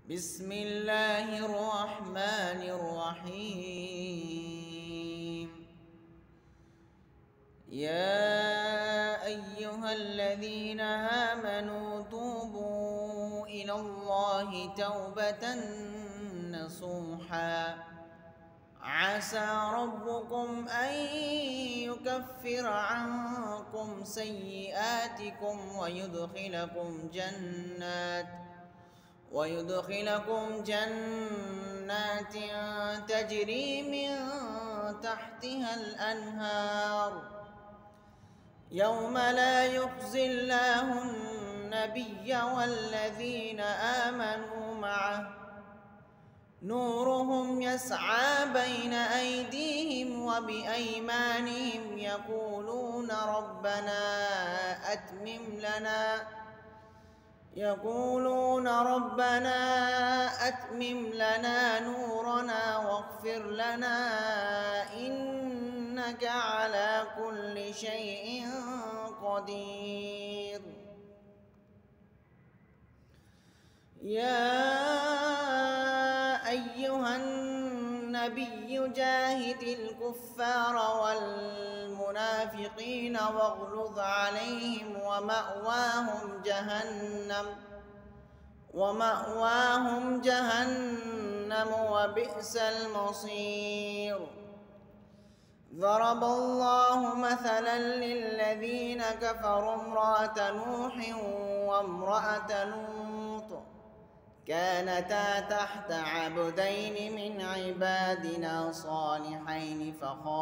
بسم الله الرحمن الرحيم. يا أيها الذين آمنوا توبوا إلى الله توبة نصوحا عسى ربكم أن يكفر عنكم سيئاتكم ويدخلكم جنات تجري من تحتها الأنهار يوم لا يخزي الله النبي والذين آمنوا معه نورهم يسعى بين أيديهم وبأيمانهم يقولون ربنا أتمم لنا نورنا واغفر لنا إنك على كل شيء قدير. يا أيها النبي جاهد الكفار والمنافقين واغلظ عليهم ومأواهم جهنم وبئس المصير. ضرب الله مثلا للذين كفروا امرأة نوح وامرأة لوط كانتا تحت عبدين من عبادنا صالحين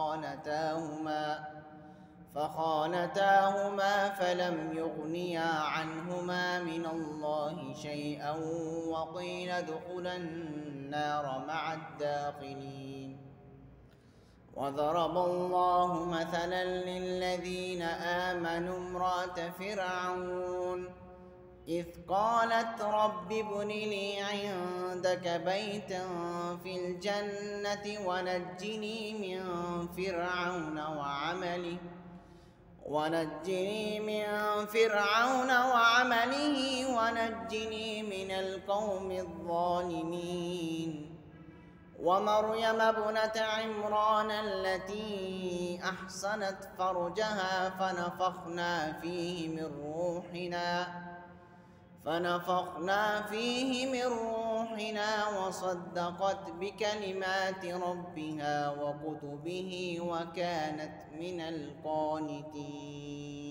فخانتاهما فلم يغنيا عنهما من الله شيئا وقيل ادخلا النار مع الداخلين. وضرب الله مثلا للذين آمنوا امرأة فرعون إذ قالت رب ابن لي عندك بيتا في الجنة ونجني من فرعون وعمله ونجني من القوم الظالمين. ومريم ابنة عمران التي أحصنت فرجها فنفخنا فيه من روحنا وصدقت بكلمات ربها وكتبه وكانت من القانتين.